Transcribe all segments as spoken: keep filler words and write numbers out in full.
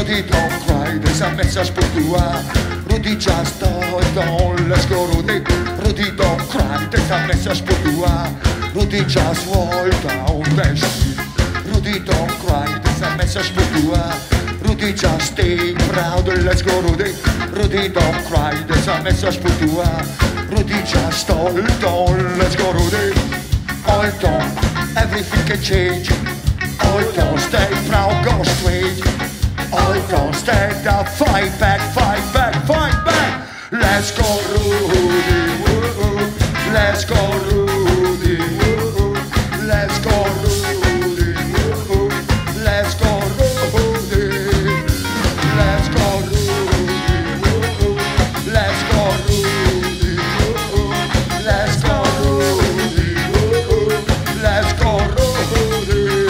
Rudy, don't cry, there's a message for you. Rudy, just hold on, let's go, Rudy. Rudy, don't cry, there's a message for you. Rudy, just hold down the shit. Rudy, don't cry, there's a message for you. Rudy, just stay proud, let's go, Rudy. Rudy, don't cry, there's a message for you. Rudy, just hold on, let's go, Rudy. Hold on, everything can change. Hold on, stay proud, go straight. Hold on, stand up, fight back, fight back, fight back. Let's go, Rudy. Woo-oo. Let's go, Rudy. Woo-oo. Let's go, Rudy. Woo-oo. Let's go, Rudy. Let's go, Rudy. Woo-oo. Let's go, Rudy. Woo-oo. Let's go, Rudy. Woo-oo. Let's go, Rudy.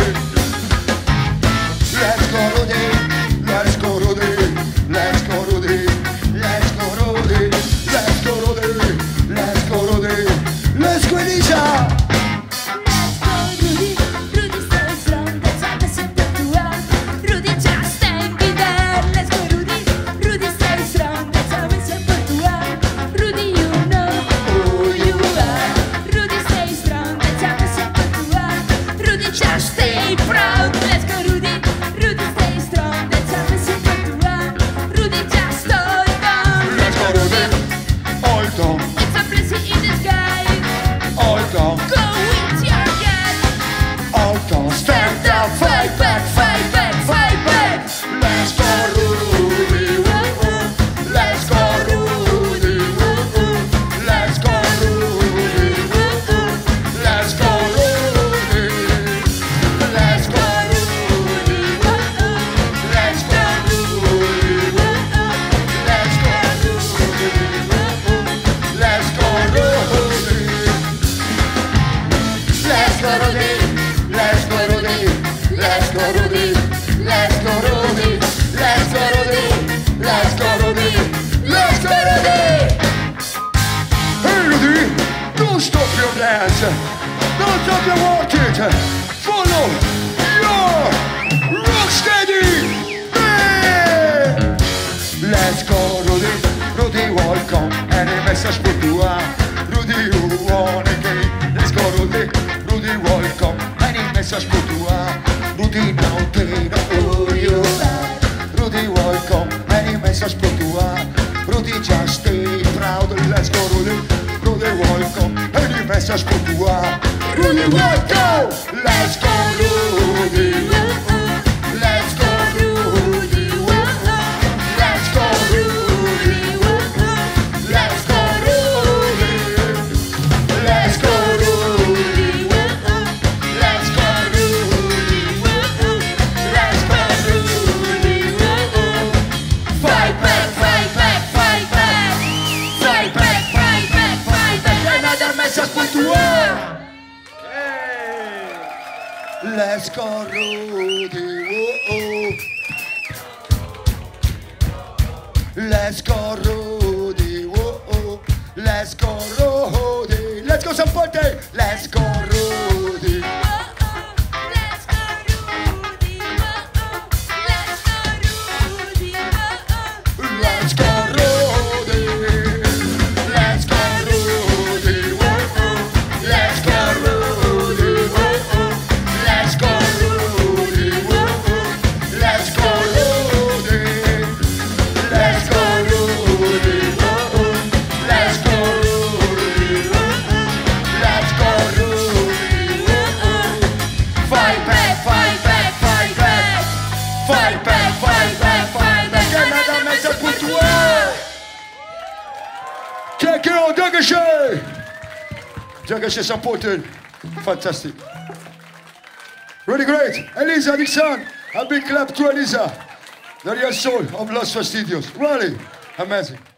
Let's go, Rudy. Let's go, Rudy. Let's go, Rudy. Let's go, Rudy. Let's go, Rudy. Let's go, Rudy. Let's go, Elisa. Rudy, Rudy, stay strong. That's all the simple to us. Rudy, just stand in there. Let's go, Rudy. Rudy, stay strong. That's all the simple to us. Rudy, you know who you are. Rudy, stay strong. That's all the simple to us. Rudy, just stay proud. Let's go, Rudy. Rudy, stay strong. That's all the simple to us. Rudy, just hold on. Let's go, Rudy. Hold on. It's a blessing in disguise. Hold on. Go with your gut. Hold on. Stand up, fight back, fight back, fight back. Let's go, Rudy. Woo-oo. Let's go, Rudy. Woo-oo. Let's go, Rudy. Woo-oo. Let's go, Rudy. Let's go, Rudy. Woo-oo. Let's go, Rudy. Woo-oo. Let's go, Rudy. Woo-oo. Let's go, Rudy. Let's go, Rudy. Let's go, Rudy. Let's go, Rudy. Let's go, Rudy. Let's go, Rudy. Let's go, Rudy. Let's go, Rudy. Hey, Rudy, don't stop your dance. Don't stop your walking. Follow your rock steady. Hey. Let's go, Rudy. Rudy, welcome. Any message for you? Rudy, you want a game? Let's go, Rudy. Rudy, welcome. Any message for you? Rudy, now they know who you are. Rudy, welcome. Any message for you? Rudy, just stay proud. Let's go, Rudy. Rudy, welcome. Any message for you? Rudy, welcome. Let's go, Rudy. Let's go, Rudy. Let's go, Rudy. Let's go, Rudy. Let's go, Rudy. Let's go, Rudy. Let's go, Rudy. Fight back, fight back, fight back. Fight back, fight back, fight back. Another message for you. Let's go, Rudy. Whoa. Let's go, Rudy. Whoa. Let's go, Rudy. Let's go, somebody. Let's go, Rudy. Let's go, Rudy. Let's go, Rudy. Let's go, Rudy. Let's go, Rudy. Let's go, Rudy. Let's go, Rudy. Let's go, Rudy. Let's go, Rudy. Let's go, Rudy. Let's go, Rudy. Fight back, fight back, fight back. Fight back, fight back, fight back. Another message for you. Take it on, Dankeschön. Dankeschön, supported. Fantastic. Really great. Elisa Dixon. A big clap to Elisa. The real soul of Los Fastidios. Really amazing.